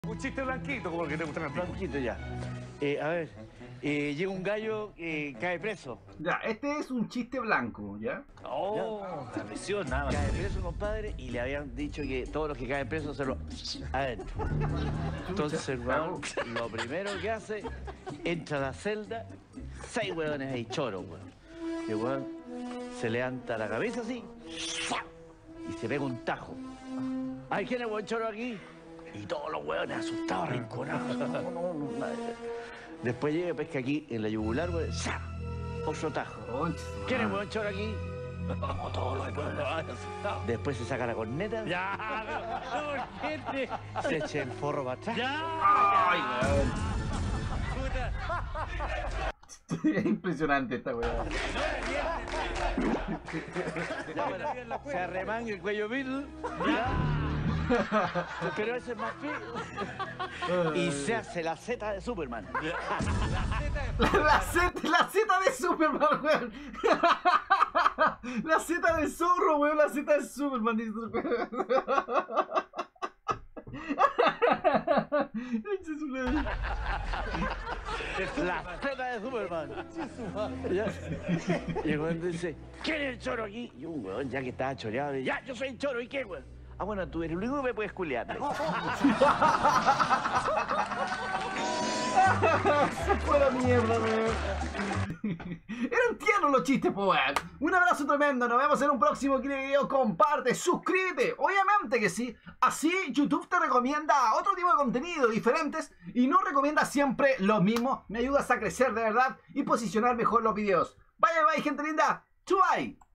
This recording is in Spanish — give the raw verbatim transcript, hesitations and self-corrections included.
Un chiste blanquito, como el que te gusta el Blanquito ya. Eh, a ver, eh, llega un gallo que cae preso. Ya, este es un chiste blanco, ¿ya? Oh, la presión, nada más. Cae preso, compadre, y le habían dicho que todos los que caen presos se lo adentro. Entonces el weón, lo primero que hace, entra a la celda, seis weones ahí, choros, weón. Y el weón se levanta la cabeza así, y se pega un tajo. ¿Hay quién es buen choro aquí? Y todos los hueones asustados, arrinconados. No, no, no, no. Después llega, pesca aquí en la yugular, weón. Otro tajo. ¿Quién es buen choro aquí? No, todos los hueones asustados. Después se saca la corneta. Ya, no, gente. Se echa el forro para atrás. Ya. Ay, Puta. Es impresionante esta weá. Ya, bueno, se arremanga el cuello Beatle. Pero ese es más feo. Y se hace la Z de Superman. La, la Z, la Z de Superman, weón. La Z de zorro, weón. La Z de Superman. Dice, La Z de Superman. Ya. Y el weón dice, ¿quién es el choro aquí? Y un weón ya que estaba choreado, dice, ya, yo soy el choro, ¿y qué, weón? Ah, bueno, tú eres el único que me puedes culiar. Fue la mierda, weón. Eran tiernos los chistes, po, weón. Un abrazo tremendo. Nos vemos en un próximo video. Comparte, suscríbete. Obviamente que sí. Así YouTube te recomienda otro tipo de contenido diferentes y no recomienda siempre lo mismo. Me ayudas a crecer de verdad y posicionar mejor los videos. Bye, bye, gente linda. Bye.